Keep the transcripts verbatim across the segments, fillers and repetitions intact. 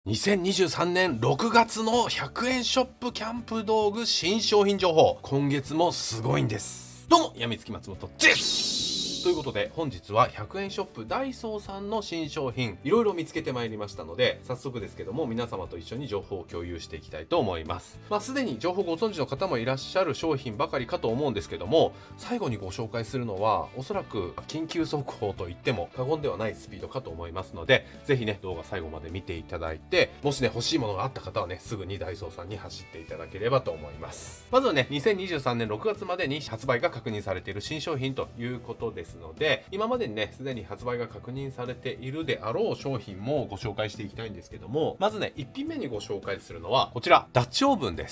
にせんにじゅうさんねんろくがつのひゃくえんショップキャンプ道具新商品情報、今月もすごいんです。どうも、やみつき松本です。ということで、本日はひゃくえんショップダイソーさんの新商品いろいろ見つけてまいりましたので、早速ですけども皆様と一緒に情報を共有していきたいと思います。まあすでに情報ご存知の方もいらっしゃる商品ばかりかと思うんですけども、最後にご紹介するのはおそらく緊急速報と言っても過言ではないスピードかと思いますので、ぜひね動画最後まで見ていただいて、もしね欲しいものがあった方はねすぐにダイソーさんに走っていただければと思います。まずはねにせんにじゅうさんねんろくがつまでに発売が確認されている新商品ということですので、今までにねすでに発売が確認されているであろう商品もご紹介していきたいんですけども、まずねいっぴんめにご紹介するのはこちら、ダッチオーブンです。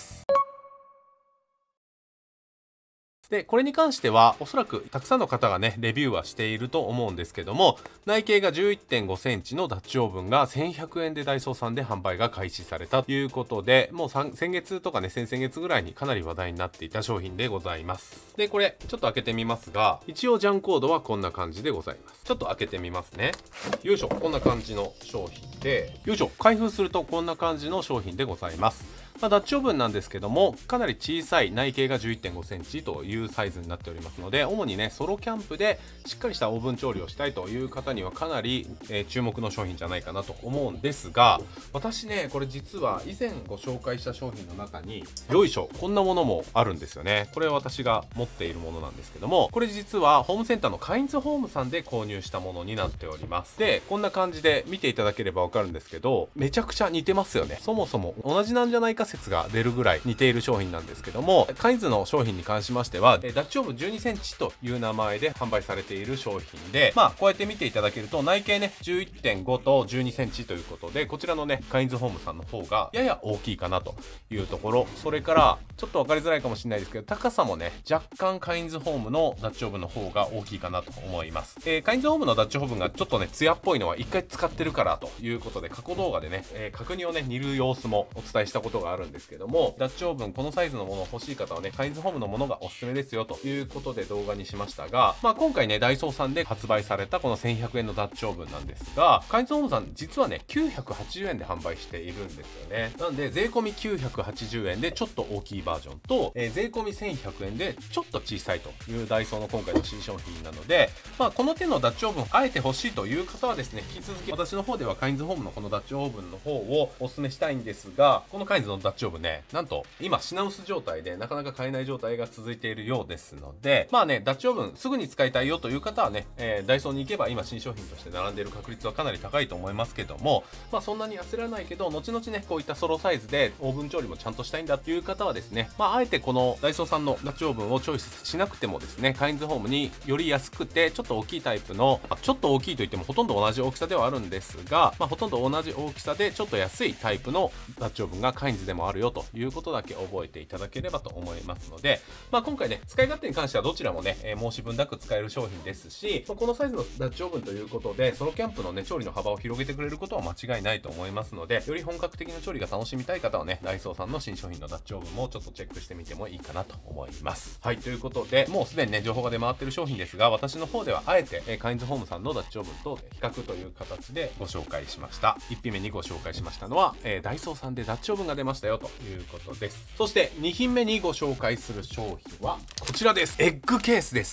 で、これに関してはおそらくたくさんの方がねレビューはしていると思うんですけども、内径が じゅういってんごセンチのダッチオーブンがせんひゃくえんでダイソーさんで販売が開始されたということで、もう先月とかね先々月ぐらいにかなり話題になっていた商品でございます。で、これちょっと開けてみますが、一応ジャンコードはこんな感じでございます。ちょっと開けてみますね。よいしょ、こんな感じの商品で、よいしょ、開封するとこんな感じの商品でございます。まあ、ダッチオーブンなんですけども、かなり小さい、内径が じゅういってんごセンチというサイズになっておりますので、主にねソロキャンプでしっかりしたオーブン調理をしたいという方にはかなり、えー、注目の商品じゃないかなと思うんですが、私ねこれ実は以前ご紹介した商品の中に、よいしょ、こんなものもあるんですよね。これは私が持っているものなんですけども、これ実はホームセンターのカインズホームさんで購入したものになっております。で、こんな感じで見ていただければわかるんですけど、めちゃくちゃ似てますよね。そもそも同じなんじゃないか説が出るぐらい似ている商品なんですけども、カインズの商品に関しましてはダッチオーブンじゅうにセンチという名前で販売されている商品で、まあこうやって見ていただけると内径ね じゅういってんご とじゅうにセンチということで、こちらのねカインズホームさんの方がやや大きいかなというところ、それからちょっと分かりづらいかもしれないですけど、高さもね若干カインズホームのダッチオーブンの方が大きいかなと思います。えー、カインズホームのダッチオーブンがちょっとね艶っぽいのは一回使ってるからということで、過去動画でね、えー、角煮をね煮る様子もお伝えしたことがあるんですけども、ダッチオーブンこのサイズのものを欲しい方はねカインズホームのものがおすすめですよということで動画にしましたが、まあ今回ねダイソーさんで発売されたこのせんひゃくえんのダッチオーブンなんですが、カインズホームさん実はねきゅうひゃくはちじゅうえんで販売しているんですよね。なんで税込みきゅうひゃくはちじゅうえんでちょっと大きいバージョンと、えー、税込みせんひゃくえんでちょっと小さいというダイソーの今回の新商品なので、まあこの手のダッチオーブンあえて欲しいという方はですね、引き続き私の方ではカインズホームのこのダッチオーブンの方をお勧めしたいんですが、このカインズのダッチオーブンね、なんと今品薄状態でなかなか買えない状態が続いているようですので、まあねダッチオーブンすぐに使いたいよという方はね、えー、ダイソーに行けば今新商品として並んでいる確率はかなり高いと思いますけども、まあそんなに焦らないけど後々ねこういったソロサイズでオーブン調理もちゃんとしたいんだという方はですね、まああえてこのダイソーさんのダッチオーブンをチョイスしなくてもですね、カインズホームにより安くてちょっと大きいタイプの、まあ、ちょっと大きいといってもほとんど同じ大きさではあるんですが、まあほとんど同じ大きさでちょっと安いタイプのダッチオーブンがカインズでもあるよということだけ覚えていただければと思いますので、まあ今回ね使い勝手に関してはどちらもね、えー、申し分なく使える商品ですし、まあ、このサイズのダッチオーブンということでソロキャンプのね調理の幅を広げてくれることは間違いないと思いますので、より本格的な調理が楽しみたい方はねダイソーさんの新商品のダッチオーブンもちょっとチェックしてみてもいいかなと思います。はい、ということでもうすでにね情報が出回っている商品ですが、私の方ではあえて、えー、カインズホームさんのダッチオーブンと比較という形でご紹介しました。いっぴんめにご紹介しましたのは、えー、ダイソーさんでダッチオーブンが出ましたよということです。そしてに品目にご紹介する商品はこちらです。エッグケースです。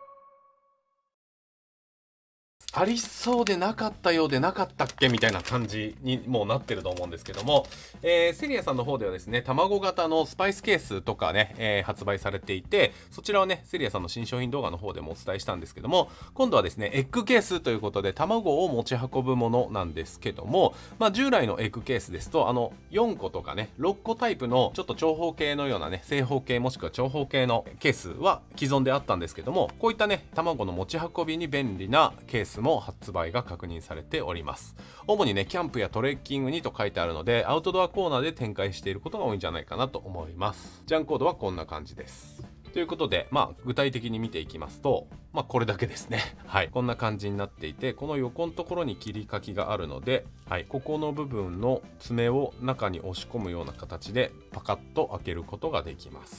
ありそうでなかったようでなかったっけみたいな感じにもうなってると思うんですけども、えー、セリアさんの方ではですね卵型のスパイスケースとかね、えー、発売されていて、そちらはねセリアさんの新商品動画の方でもお伝えしたんですけども、今度はですねエッグケースということで卵を持ち運ぶものなんですけども、まあ、従来のエッグケースですとあのよんことかねろっこタイプのちょっと長方形のようなね正方形もしくは長方形のケースは既存であったんですけども、こういったね卵の持ち運びに便利なケースも発売が確認されております。主にねキャンプやトレッキングにと書いてあるので、アウトドアコーナーで展開していることが多いんじゃないかなと思います。ジャンコードはこんな感じです。ということで、まあ具体的に見ていきますと、まあこれだけですね。はい、こんな感じになっていて、この横のところに切り欠きがあるので、はい、ここの部分の爪を中に押し込むような形でパカッと開けることができます。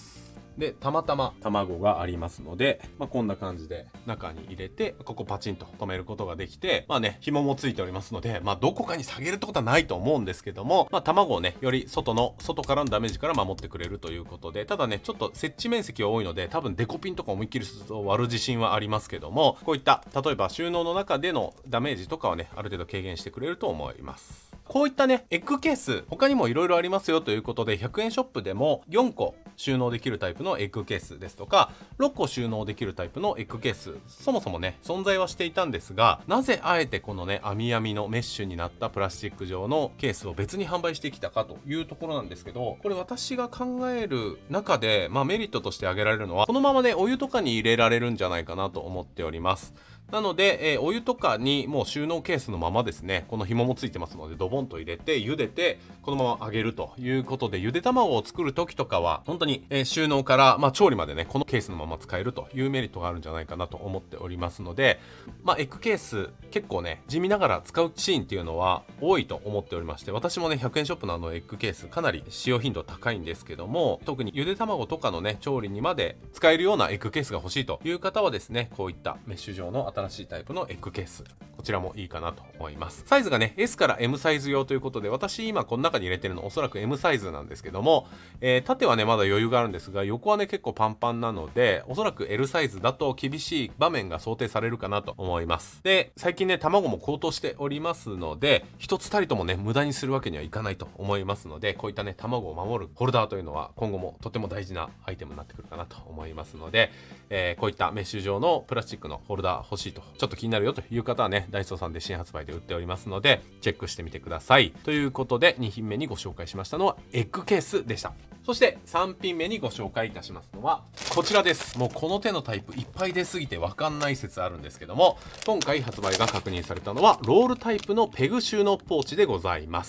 でたまたま卵がありますので、まあ、こんな感じで中に入れてここパチンと止めることができて、まあね紐もついておりますので、まあ、どこかに下げるってことはないと思うんですけども、まあ、卵をねより外の外からのダメージから守ってくれるということで、ただねちょっと設置面積が多いので多分デコピンとか思いっきりすると割る自信はありますけども、こういった例えば収納の中でのダメージとかはねある程度軽減してくれると思います。こういったねエッグケース他にもいろいろありますよということで、ひゃくえんショップでもよんこ収納できるタイプのエッグケースですとかろっこ収納できるタイプのエッグケース、そもそもね存在はしていたんですが、なぜあえてこのね網網のメッシュになったプラスチック状のケースを別に販売してきたかというところなんですけど、これ私が考える中で、まあ、メリットとして挙げられるのはこのままねお湯とかに入れられるんじゃないかなと思っております。なので、えー、お湯とかにもう収納ケースのままですね、この紐もついてますのでドボンと入れて茹でてこのまま揚げるということで、ゆで卵を作る時とかは本当に、えー、収納から、まあ、調理までねこのケースのまま使えるというメリットがあるんじゃないかなと思っておりますので、まあ、エッグケース結構ね地味ながら使うシーンっていうのは多いと思っておりまして、私もねひゃくえんショップのあのエッグケースかなり使用頻度高いんですけども、特にゆで卵とかのね調理にまで使えるようなエッグケースが欲しいという方はですね、こういったメッシュ状の新しいタイプのエッグケース、こちらもいいかなと思います。サイズがね エス から エム サイズ用ということで、私今この中に入れてるのおそらく エム サイズなんですけども、えー、縦はねまだ余裕があるんですが横はね結構パンパンなので、おそらく エル サイズだと厳しい場面が想定されるかなと思います。で最近ね卵も高騰しておりますので、一つたりともね無駄にするわけにはいかないと思いますので、こういったね卵を守るホルダーというのは今後もとても大事なアイテムになってくるかなと思いますので、えー、こういったメッシュ状のプラスチックのホルダー欲しいと、ちょっと気になるよという方はねダイソーさんで新発売で売っておりますのでチェックしてみてください。ということでに品目にご紹介しましたのはエッグケースでした。そしてさん品目にご紹介いたしますのはこちらです。もうこの手のタイプいっぱい出すぎて分かんない説あるんですけども、今回発売が確認されたのはロールタイプのペグ収納ポーチでございます。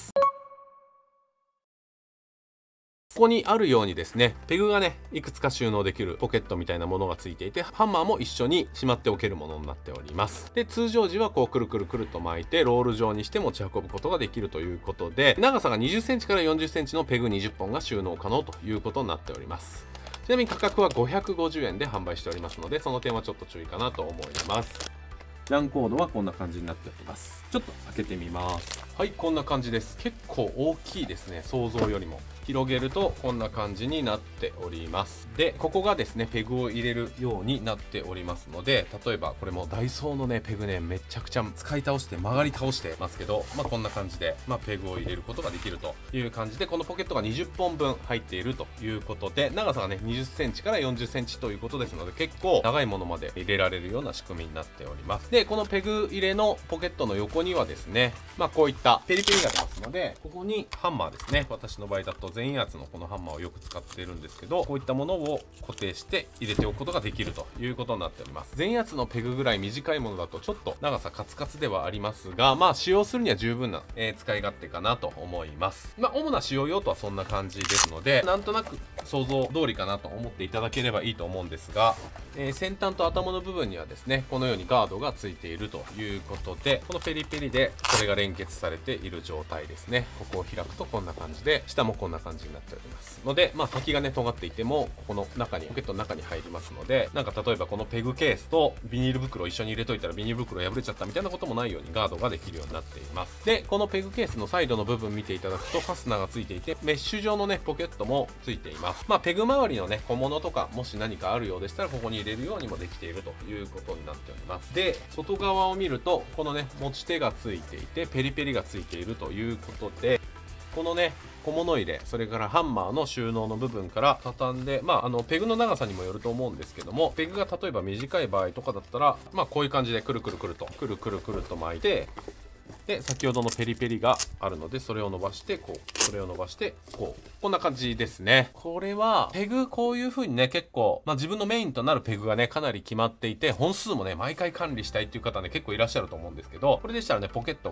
ここにあるようにですね、ペグがねいくつか収納できるポケットみたいなものがついていて、ハンマーも一緒にしまっておけるものになっております。で通常時はこうくるくるくると巻いてロール状にして持ち運ぶことができるということで、長さがにじゅっセンチからよんじゅっセンチのペグにじゅっぽんが収納可能ということになっております。ちなみに価格はごひゃくごじゅうえんで販売しておりますので、その点はちょっと注意かなと思います。ランコードはこんな感じになっております。ちょっと開けてみます。はい、こんな感じです。結構大きいですね、想像よりも。広げるとこんな感じになっております。でここがですねペグを入れるようになっておりますので、例えばこれもダイソーのねペグねめちゃくちゃ使い倒して曲がり倒してますけど、まあこんな感じで、まあ、ペグを入れることができるという感じで、このポケットがにじゅっぽんぶん入っているということで、長さがねにじゅっセンチからよんじゅっセンチということですので、結構長いものまで入れられるような仕組みになっております。でこのペグ入れのポケットの横にはですね、まあこういったペリペリが出ますので、ここにハンマーですね、私の場合だと全圧のこのハンマーをよく使っているんですけど、こういったものを固定して入れておくことができるということになっております。全圧のペグぐらい短いものだとちょっと長さカツカツではありますが、まあ使用するには十分な、えー、使い勝手かなと思います。まあ主な使用用途はそんな感じですので、なんとなく想像通りかなと思っていただければいいと思うんですが、えー、先端と頭の部分にはですねこのようにガードがついているということで、このペリペリでこれが連結されている状態ですね。ここを開くとこんな感じで、下もこんな感じになっておりますので、まあ先がね尖っていてもここの中にポケットの中に入りますので、なんか例えばこのペグケースとビニール袋を一緒に入れといたらビニール袋破れちゃったみたいなこともないようにガードができるようになっています。でこのペグケースのサイドの部分見ていただくとファスナーがついていて、メッシュ状のねポケットもついています。まあペグ周りのね小物とかもし何かあるようでしたらここに入れるようにもできているということになっております。で外側を見るとこのね持ち手がついていてペリペリがついているということで、このね小物入れ、それからハンマーの収納の部分から畳んで、まああのペグの長さにもよると思うんですけども、ペグが例えば短い場合とかだったら、まあこういう感じでくるくるくるとくるくるくると巻いて、で先ほどのペリペリがあるのでそれを伸ばしてこう、それを伸ばしてこう、こんな感じですね。これはペグこういう風にね結構、まあ、自分のメインとなるペグがねかなり決まっていて、本数もね毎回管理したいっていう方ね結構いらっしゃると思うんですけど、これでしたらねポケットが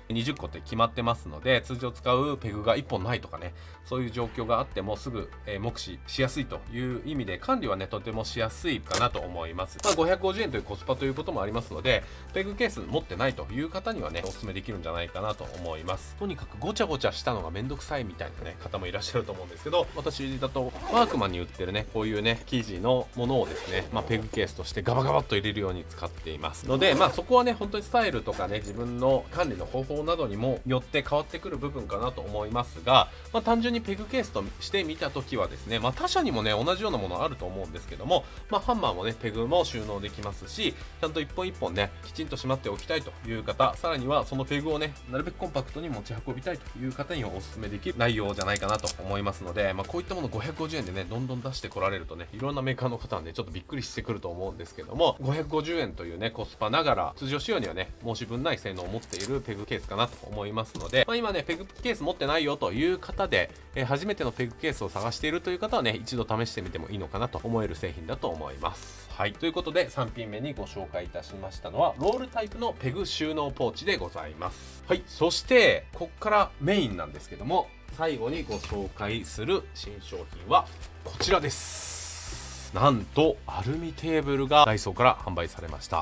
にじゅっこって決まってますので、通常使うペグがいっぽんないとかね、そういう状況があってもすぐ、えー、目視しやすいという意味で管理はねとてもしやすいかなと思います。まあ、ごひゃくごじゅうえんというコスパということもありますので、ペグケース持ってないという方にはねおすすめできるんじゃないかなと思います。とにかくごちゃごちゃしたのがめんどくさいみたいなね方もいらっしゃると思うんですけど、私だとワークマンに売ってるねこういうね生地のものをですね、まあ、ペグケースとしてガバガバっと入れるように使っていますので、まあそこはね本当にスタイルとかね自分の管理の方法などにもよって変わってくる部分かなと思いますが、まあ、単純にペグケースとして見た時はですね、まあ、他社にもね同じようなものあると思うんですけども、まあ、ハンマーもねペグも収納できますし、ちゃんと一本一本ねきちんとしまっておきたいという方、さらにはそのペグをねなるべくコンパクトに持ち運びたいという方にはおすすめできる内容じゃないかなと思いますので、まあ、こういったものごひゃくごじゅうえんでねどんどん出してこられるとね、いろんなメーカーの方はねちょっとびっくりしてくると思うんですけども、ごひゃくごじゅうえんというねコスパながら通常仕様にはね申し分ない性能を持っているペグケースかなと思いますので、まあ、今ねペグケース持ってないよという方で、えー、初めてのペグケースを探しているという方はね一度試してみてもいいのかなと思える製品だと思います。はい、ということでさん品目にご紹介いたしましたのはロールタイプのペグ収納ポーチでございます。はい、そしてこっからメインなんですけども、最後にご紹介する新商品はこちらです。なんとアルミテーブルがダイソーから販売されました。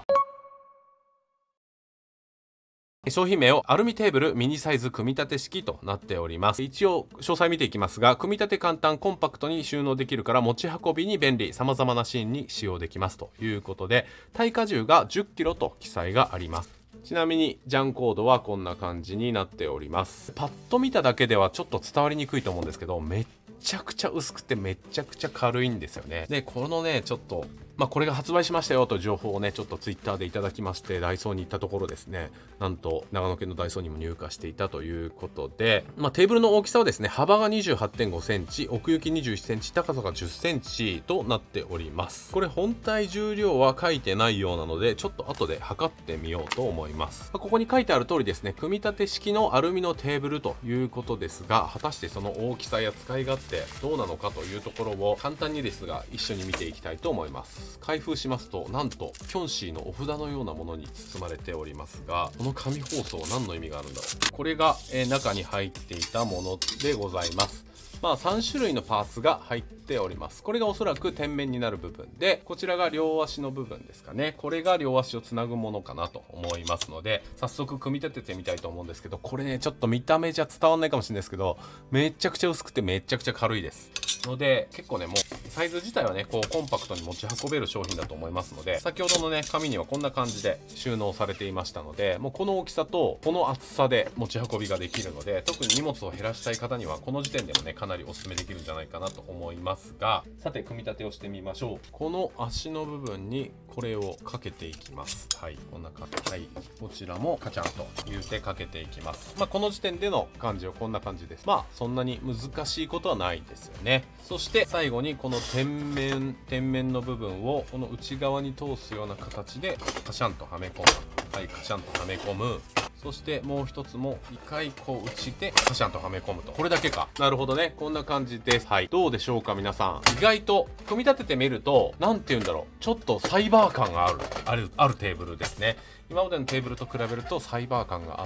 商品名をアルミテーブルミニサイズ組み立て式となっております。一応詳細見ていきますが、組み立て簡単、コンパクトに収納できるから持ち運びに便利、様々なシーンに使用できますということで、耐荷重がじゅっキロと記載があります。ちなみにジャンコードはこんな感じになっております。パッと見ただけではちょっと伝わりにくいと思うんですけど、めっちゃくちゃ薄くてめっちゃくちゃ軽いんですよね。でこのねちょっとまあこれが発売しましたよという情報をねちょっとツイッターでいただきまして、ダイソーに行ったところですね、なんと長野県のダイソーにも入荷していたということで、まあ、テーブルの大きさはですね、幅が にじゅうはちてんごセンチ、奥行きにじゅういちセンチ、高さがじゅっセンチとなっております。これ本体重量は書いてないようなのでちょっと後で測ってみようと思います。まあ、ここに書いてある通りですね、組み立て式のアルミのテーブルということですが、果たしてその大きさや使い勝手どうなのかというところを簡単にですが一緒に見ていきたいと思います。開封しますと、なんとキョンシーのお札のようなものに包まれておりますが、この紙包装何の意味があるんだろう。これが、えー、中に入っていたものでございます。まあさん種類のパーツが入っております。これがおそらく天面になる部分で、こちらが両足の部分ですかね。これが両足をつなぐものかなと思いますので、早速組み立ててみたいと思うんですけど、これねちょっと見た目じゃ伝わんないかもしれないですけど、めちゃくちゃ薄くてめちゃくちゃ軽いですので、結構ねもうサイズ自体はねこうコンパクトに持ち運べる商品だと思いますので、先ほどのね紙にはこんな感じで収納されていましたので、もうこの大きさとこの厚さで持ち運びができるので、特に荷物を減らしたい方にはこの時点でもねかなりおすすめできるんじゃないかなと思いますが、さて組み立てをしてみましょう。この足の部分にこれをかけていきます。はい、こんな感じ。はい、こちらもカチャンと言うてかけていきます。まあこの時点での感じはこんな感じです。まあそんなに難しいことはないですよね。そして最後にこの天面天面の部分をこの内側に通すような形でカシャンとはめ込む。はい、カシャンとはめ込む。そしてもう一つも一回こう内でカシャンとはめ込むと。これだけか。なるほどね、こんな感じです。はい、どうでしょうか皆さん。意外と組み立ててみると何て言うんだろう、ちょっとサイバー感があるあるあるテーブルですね。今までのテーブルと比べるとサイバー感があって、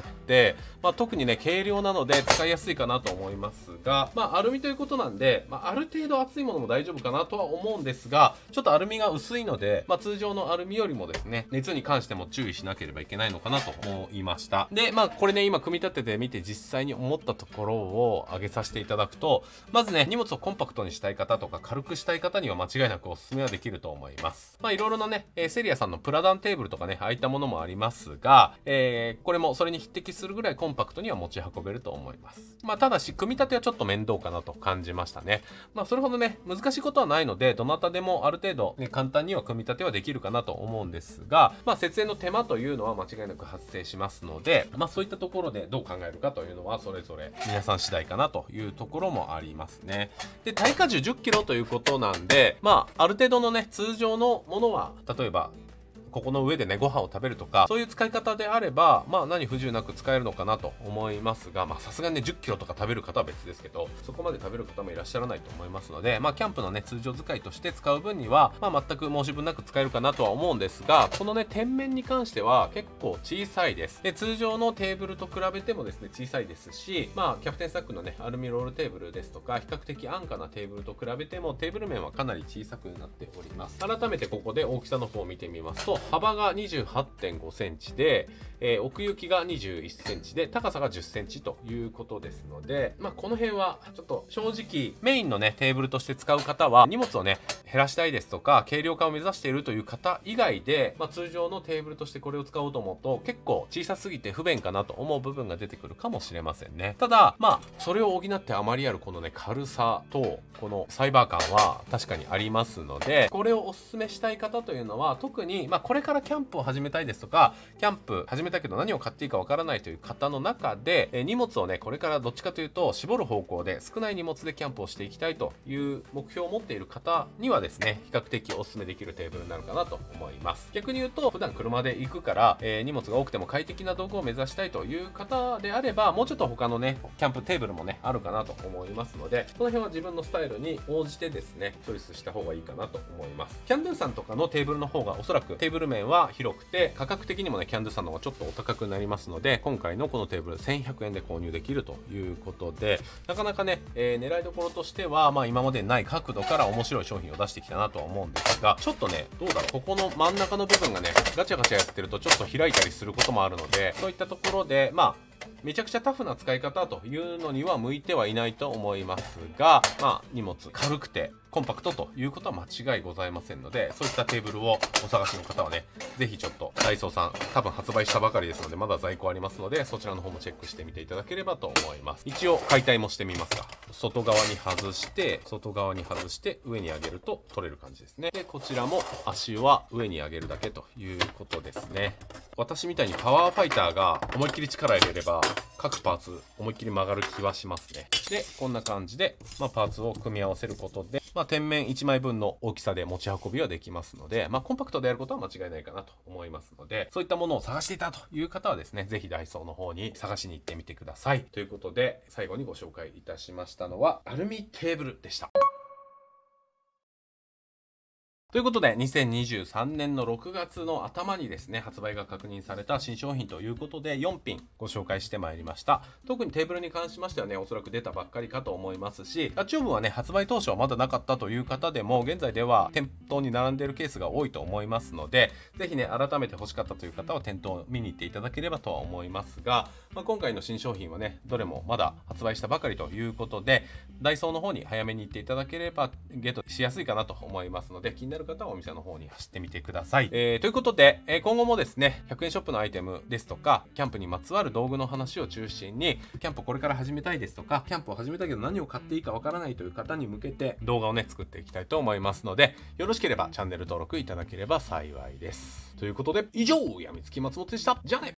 まあ、特にね軽量なので使いやすいかなと思いますが、まあ、アルミということなんで、まあ、ある程度厚いものも大丈夫かなとは思うんですが、ちょっとアルミが薄いので、まあ、通常のアルミよりもですね熱に関しても注意しなければいけないのかなと思いました。でまあこれね今組み立ててみて実際に思ったところを挙げさせていただくと、まずね荷物をコンパクトにしたい方とか軽くしたい方には間違いなくおすすめはできると思います。まあいろいろなね、えー、セリアさんのプラダンテーブルとかねああいったものもありますが、えー、これもそれに匹敵するぐらいコンパクトには持ち運べると思います。まあただし組み立てはちょっと面倒かなと感じましたね。まあそれほどね難しいことはないので、どなたでもある程度、ね、簡単には組み立てはできるかなと思うんですが、まあ設営の手間というのは間違いなく発生しますので、まあそういったところでどう考えるかというのはそれぞれ皆さん次第かなというところもありますね。で耐荷重じゅっキロということなんで、まあある程度のね通常のものは例えばここの上でねご飯を食べるとか、そういう使い方であればまあ何不自由なく使えるのかなと思いますが、まあさすがにねじゅっキロとか食べる方は別ですけど、そこまで食べる方もいらっしゃらないと思いますので、まあキャンプのね通常使いとして使う分には、まあ、全く申し分なく使えるかなとは思うんですが、このね天面に関しては結構小さいです。で通常のテーブルと比べてもですね小さいですし、まあキャプテンスタックのねアルミロールテーブルですとか、比較的安価なテーブルと比べてもテーブル面はかなり小さくなっております。改めてここで大きさの方を見てみますと、幅が にじゅうはってんごセンチで、えー、奥行きがにじゅういっセンチで、高さがじゅっセンチということですので、まあこの辺はちょっと正直メインのねテーブルとして使う方は荷物をね減らしたいですとか軽量化を目指しているという方以外で、まあ、通常のテーブルとしてこれを使おうと思うと結構小さすぎて不便かなと思う部分が出てくるかもしれませんね。ただまあそれを補ってあまりあるこのね軽さとこのサイバー感は確かにありますので、これをおすすめしたい方というのは特にまあこれからキャンプを始めたいですとか、キャンプ始めたけど何を買っていいかわからないという方の中で、え荷物をねこれからどっちかというと絞る方向で少ない荷物でキャンプをしていきたいという目標を持っている方にはですね比較的おすすめできるテーブルになるかなと思います。逆に言うと普段車で行くから、えー、荷物が多くても快適な道具を目指したいという方であれば、もうちょっと他のねキャンプテーブルもねあるかなと思いますので、この辺は自分のスタイルに応じてですねチョイスした方がいいかなと思います。キャンドゥさんとかのテーブルの方がおそらくテーブル面は広くて価格的にもねキャンドゥさんの方がちょっとお高くなりますので、今回のこのテーブルせんひゃくえんで購入できるということで、なかなかね、えー、狙いどころとしてはまあ今までにない角度から面白い商品を出してきたなとは思うんですが、ちょっとねどうだろう、ここの真ん中の部分がねガチャガチャやってるとちょっと開いたりすることもあるので、そういったところでまあめちゃくちゃタフな使い方というのには向いてはいないと思いますが、まあ荷物軽くてコンパクトということは間違いございませんので、そういったテーブルをお探しの方はねぜひちょっとダイソーさん多分発売したばかりですのでまだ在庫ありますので、そちらの方もチェックしてみていただければと思います。一応解体もしてみますが、外側に外して外側に外して上に上げると取れる感じですね。でこちらも足は上に上げるだけということですね。私みたいにパワーファイターが思いっきり力入れれば各パーツ思いっきり曲がる気はしますね。でこんな感じで、まあ、パーツを組み合わせることで、まあ、天面いちまいぶんの大きさで持ち運びはできますので、まあ、コンパクトでやることは間違いないかなと思いますので、そういったものを探していたという方はですねぜひダイソーの方に探しに行ってみてください。ということで最後にご紹介いたしましたのはアルミテーブルでした。ということでにせんにじゅうさんねんのろくがつの頭にですね発売が確認された新商品ということでよんぴんご紹介してまいりました。特にテーブルに関しましてはねおそらく出たばっかりかと思いますし、ダッチオーブンはね発売当初はまだなかったという方でも現在では店頭に並んでいるケースが多いと思いますので、ぜひね改めて欲しかったという方は店頭を見に行っていただければとは思いますが、まあ、今回の新商品はねどれもまだ発売したばかりということで、ダイソーの方に早めに行っていただければゲットしやすいかなと思いますので、気になる方はお店の方に走ってみてください。えー、ということで、えー、今後もですねひゃくえんショップのアイテムですとかキャンプにまつわる道具の話を中心に、キャンプこれから始めたいですとか、キャンプを始めたけど何を買っていいかわからないという方に向けて動画をね作っていきたいと思いますので、よろしければチャンネル登録いただければ幸いです。ということで以上、やみつき松本でした。じゃあね。